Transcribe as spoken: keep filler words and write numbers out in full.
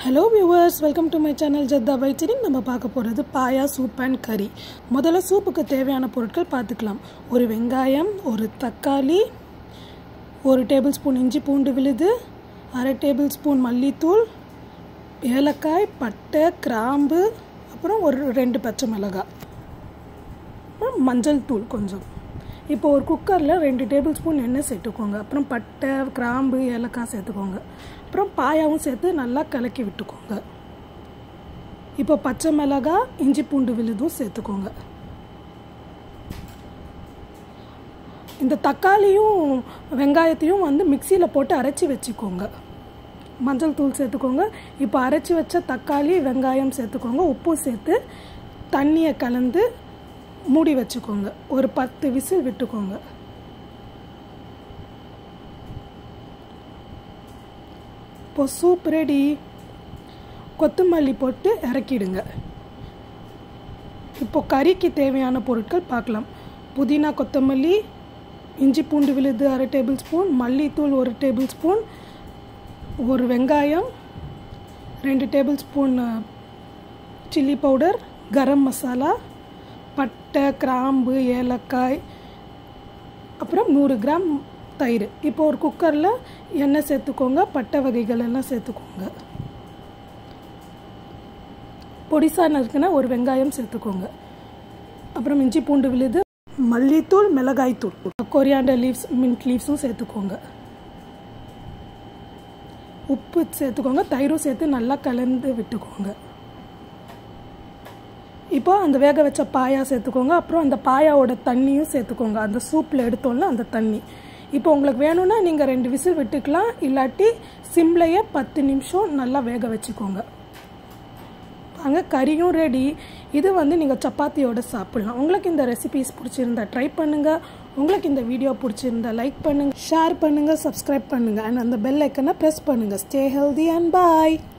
Hello viewers, welcome to my channel Jadda by Chilli. நம்ம பார்க்க போறது பாயா சூப் அண்ட் கறி. முதல்ல சூப்புக்கு தேவையான பொருட்கள் பார்த்துக்கலாம். ஒரு வெங்காயம், ஒரு தக்காளி, ஒரு டேபிள்ஸ்பூன் இஞ்சி பூண்டு விழுது, அரை டேபிள்ஸ்பூன் மல்லித்தூள், ஏலக்காய், பட்டை, கிராம்பு, அப்புறம் ஒரு ரெண்டு பச்சை மிளகாய், மஞ்சள் தூள் கொஞ்சம். இப்போ ஒரு குக்கரில் ரெண்டு டேபிள் ஸ்பூன் எண்ணெய் சேர்த்துக்கோங்க. அப்புறம் பட்டை, கிராம்பு, ஏலக்காய் சேர்த்துக்கோங்க. அப்புறம் பாயாவும் சேர்த்து நல்லா கலக்கி விட்டுக்கோங்க. இப்போ பச்சை மிளகாய், இஞ்சி பூண்டு விழுதும் சேர்த்துக்கோங்க. இந்த தக்காளியும் வெங்காயத்தையும் வந்து மிக்சியில் போட்டு அரைச்சி வச்சுக்கோங்க. மஞ்சள் தூள் சேர்த்துக்கோங்க. இப்போ அரைச்சி வச்ச தக்காளி, வெங்காயம் சேர்த்துக்கோங்க. உப்பு சேர்த்து தண்ணியை கலந்து மூடி வச்சுக்கோங்க. ஒரு பத்து விசில் விட்டுக்கோங்க. இப்போ சூப் ரெடி. கொத்தமல்லி போட்டு இறக்கிடுங்க. இப்போ கறிக்கு தேவையான பொருட்கள் பார்க்கலாம். புதினா, கொத்தமல்லி, இஞ்சி பூண்டு விழுது அரை டேபிள் ஸ்பூன், மல்லித்தூள் ஒரு டேபிள் ஸ்பூன், ஒரு வெங்காயம், ரெண்டு table spoon chilli powder, garam masala, பட்டை, கிராம்பு, ஏலக்காய், அப்புறம் நூறு கிராம் தயிர். இப்போ ஒரு குக்கரில் எண்ணெய் சேர்த்துக்கோங்க. பட்டை வகைகள் எல்லாம் சேர்த்துக்கோங்க. பொடிசா நறுக்குனா ஒரு வெங்காயம் சேர்த்துக்கோங்க. அப்புறம் இஞ்சி பூண்டு விழுது, மல்லித்தூள், மிளகாய் தூள், கொரியாண்டர் லீவ்ஸ், மின்ட் லீவ்ஸும் சேர்த்துக்கோங்க. உப்பு சேர்த்துக்கோங்க. தயிரும் சேர்த்து நல்லா கலந்து விட்டுக்கோங்க. இப்போ அந்த வேக வச்ச பாயா சேர்த்துக்கோங்க. அப்புறம் அந்த பாயாவோட தண்ணியும் சேர்த்துக்கோங்க. அந்த சூப்பில் எடுத்தோம்ல அந்த தண்ணி. இப்போ உங்களுக்கு வேணும்னா நீங்கள் ரெண்டு விசில் விட்டுக்கலாம். இல்லாட்டி சிம்லையே பத்து நிமிஷம் நல்லா வேக வச்சுக்கோங்க. அங்கே கறியும் ரெடி. இது வந்து நீங்கள் சப்பாத்தியோடு சாப்பிட்லாம். உங்களுக்கு இந்த ரெசிபிஸ் பிடிச்சிருந்தா ட்ரை பண்ணுங்கள். உங்களுக்கு இந்த வீடியோ பிடிச்சிருந்தா லைக் பண்ணுங்கள், ஷேர் பண்ணுங்கள், சப்ஸ்கிரைப் பண்ணுங்கள், அண்ட் அந்த பெல் ஐக்கனை ப்ரெஸ் பண்ணுங்கள். Stay healthy and bye.